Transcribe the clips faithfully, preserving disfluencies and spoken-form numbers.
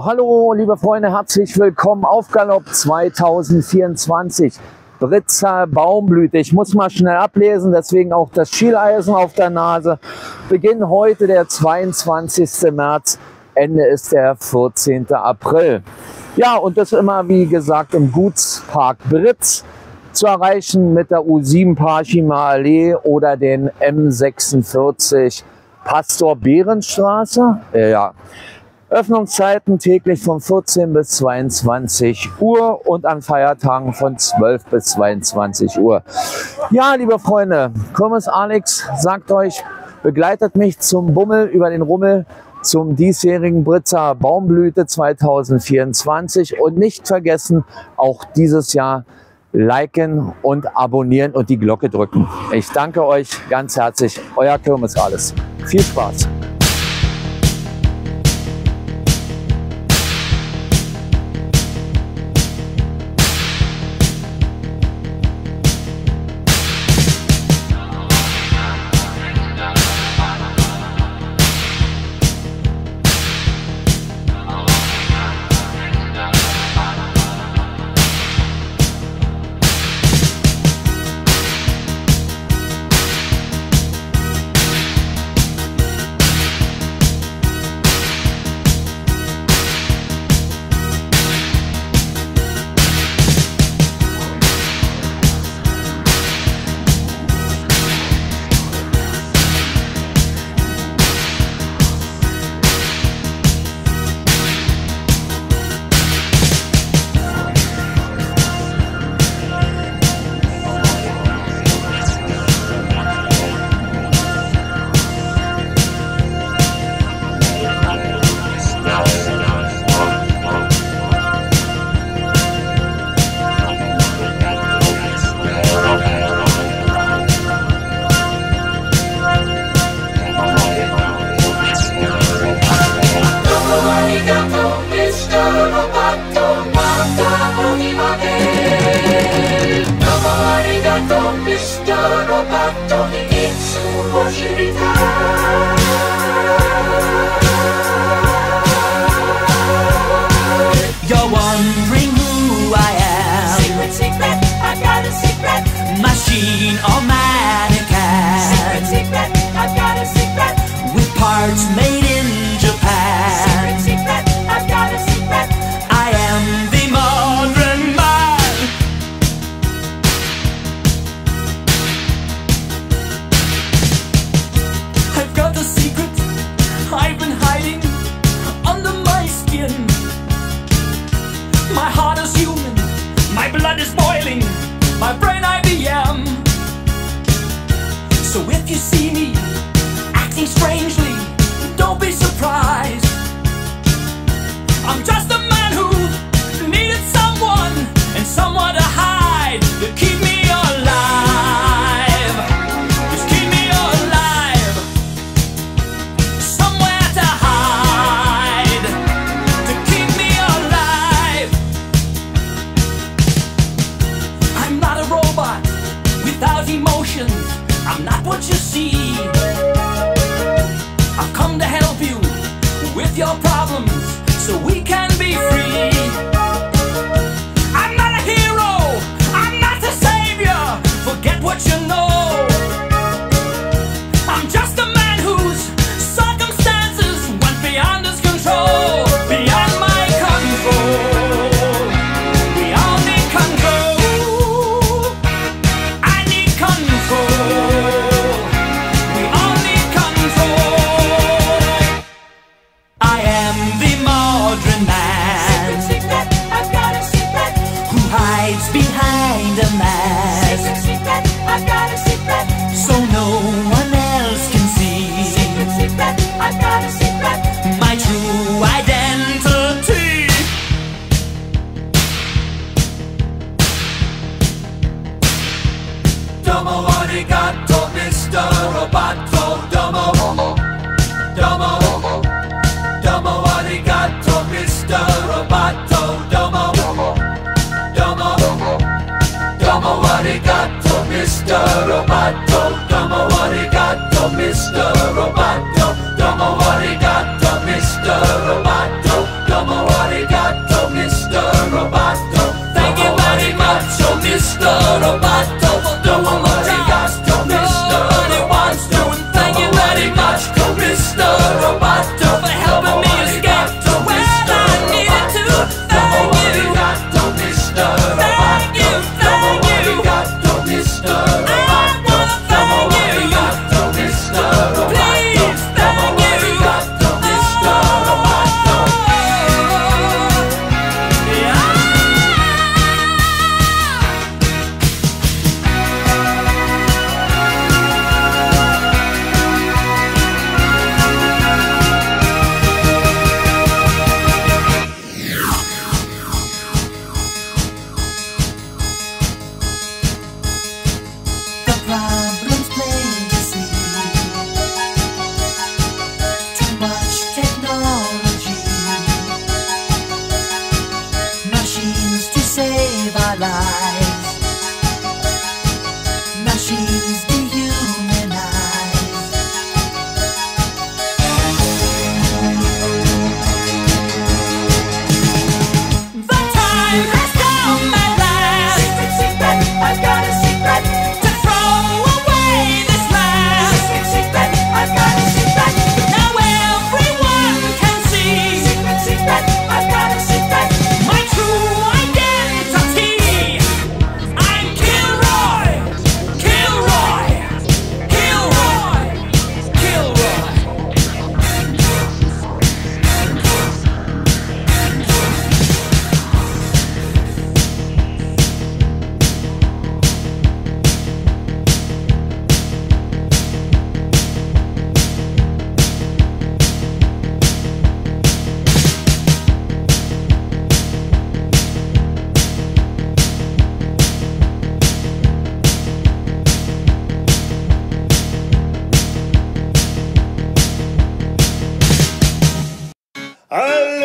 hallo liebe Freunde, herzlich willkommen auf Galopp zweitausendvierundzwanzig. Britzer Baumblüte. Ich muss mal schnell ablesen, deswegen auch das Schieleisen auf der Nase. Beginn heute der zweiundzwanzigste März, Ende ist der vierzehnte April. Ja, und das immer wie gesagt im Gutspark Britz zu erreichen mit der U sieben Parchimer Allee oder den M sechsundvierzig Pastor Behrenstraße. Ja. Öffnungszeiten täglich von vierzehn bis zweiundzwanzig Uhr und an Feiertagen von zwölf bis zweiundzwanzig Uhr. Ja, liebe Freunde, Kirmes Alex sagt euch, begleitet mich zum Bummel über den Rummel zum diesjährigen Britzer Baumblüte zweitausendvierundzwanzig und nicht vergessen, auch dieses Jahr liken und abonnieren und die Glocke drücken. Ich danke euch ganz herzlich, euer Kirmes Alex. Viel Spaß! You're wondering who I am. Secret, secret, I've got a secret. Machine or mannequin. Secret, secret, I've got a secret. With parts made in Japan. Secret, secret, I've got a secret. I am the modern man. I've got a secret I've been hiding under my skin. My heart is human, my blood is boiling, my brain I B M. So if you see me acting strangely, don't be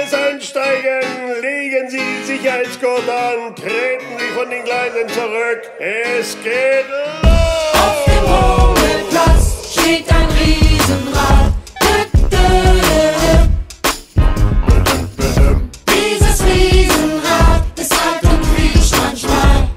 Gleis einsteigen, legen Sie Sicherheitsgurt an, treten Sie von den Gleisen zurück. Es geht los! Auf dem Rummelplatz steht ein Riesenrad. Dieses Riesenrad ist alt und quietscht manchmal.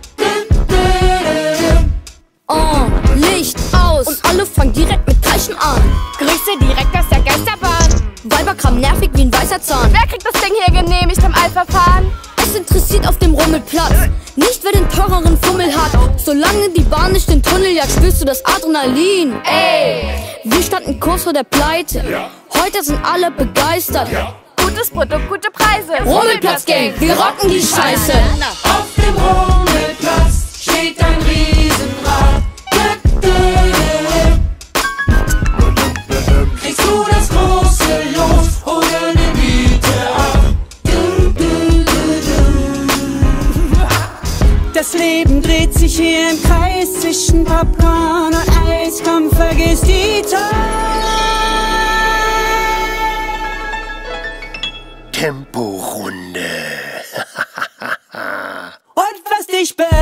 Oh, Licht aus und alle fangen direkt mit Kreischen an. Grüße direkt aus der Geisterbahn. Weiberkram nervig wie ein weißer Zahn. Wer kriegt das Ding hier genehmigt im Eilverfahren? Es interessiert auf dem Rummelplatz nicht, wer den teureren Fummel hat. Solange die Bahn nicht den Tunnel jagt, spürst du das Adrenalin. Ey! Wir standen kurz vor der Pleite. Heute sind alle begeistert. Gutes Produkt, gute Preise. Rummelplatz-Gang, wir rocken die Scheiße. Auf dem Rummelplatz steht ein Riesenrad. Kriegst du das große Los oder ne Miete ab? Das Leben dreht sich hier im Kreis zwischen Popcorn und Eis. Komm, vergiss die Zeit. Temporunde. Und was dich be